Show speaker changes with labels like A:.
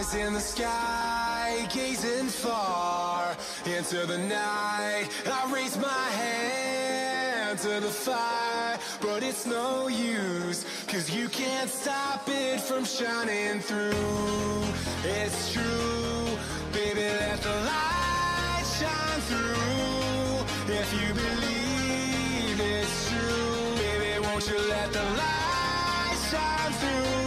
A: in the sky, gazing far into the night. I raise my hand to the fire, but it's no use, 'cause you can't stop it from shining through. It's true, baby, let the light shine through. If you believe it's true, baby, won't you let the light shine through?